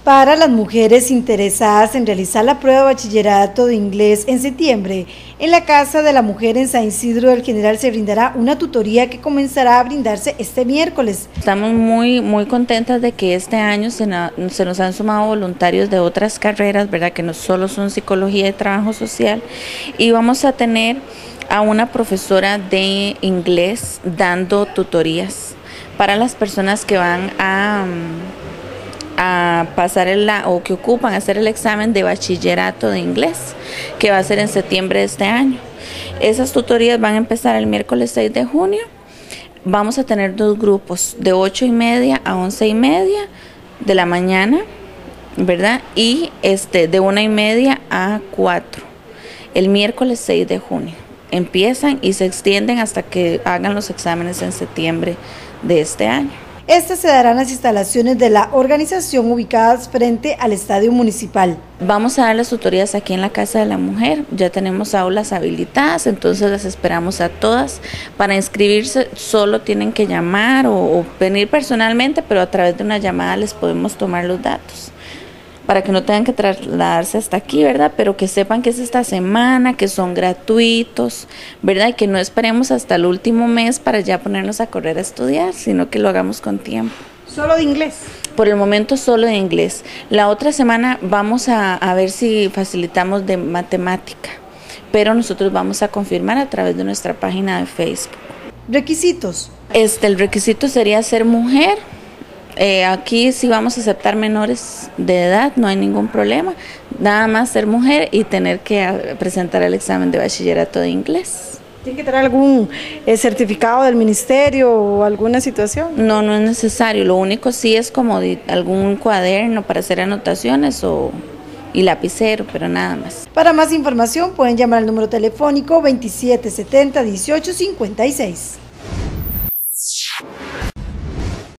Para las mujeres interesadas en realizar la prueba de bachillerato de inglés en septiembre, en la Casa de la Mujer en San Isidro del General se brindará una tutoría que comenzará a brindarse este miércoles. Estamos muy contentas de que este año se nos han sumado voluntarios de otras carreras, ¿verdad? Que no solo son psicología y trabajo social, y vamos a tener a una profesora de inglés dando tutorías para las personas que van a pasar o que ocupan hacer el examen de bachillerato de inglés, que va a ser en septiembre de este año. Esas tutorías van a empezar el miércoles 6 de junio. Vamos a tener dos grupos, de 8:30 a 11:30 de la mañana, ¿verdad? Y de 1:30 a 4, el miércoles 6 de junio. Empiezan y se extienden hasta que hagan los exámenes en septiembre de este año. Este se dará en las instalaciones de la organización ubicadas frente al estadio municipal. Vamos a dar las tutorías aquí en la Casa de la Mujer, ya tenemos aulas habilitadas, entonces las esperamos a todas. Para inscribirse solo tienen que llamar o venir personalmente, pero a través de una llamada les podemos tomar los datos, para que no tengan que trasladarse hasta aquí, ¿verdad? Pero que sepan que es esta semana, que son gratuitos, ¿verdad? Y que no esperemos hasta el último mes para ya ponernos a correr a estudiar, sino que lo hagamos con tiempo. ¿Solo de inglés? Por el momento solo de inglés. La otra semana vamos a ver si facilitamos de matemática, pero nosotros vamos a confirmar a través de nuestra página de Facebook. ¿Requisitos? El requisito sería ser mujer. Aquí sí vamos a aceptar menores de edad, no hay ningún problema, nada más ser mujer y tener que presentar el examen de bachillerato de inglés. ¿Tiene que tener algún certificado del ministerio o alguna situación? No, no es necesario, lo único sí es como algún cuaderno para hacer anotaciones y lapicero, pero nada más. Para más información pueden llamar al número telefónico 2770-1856.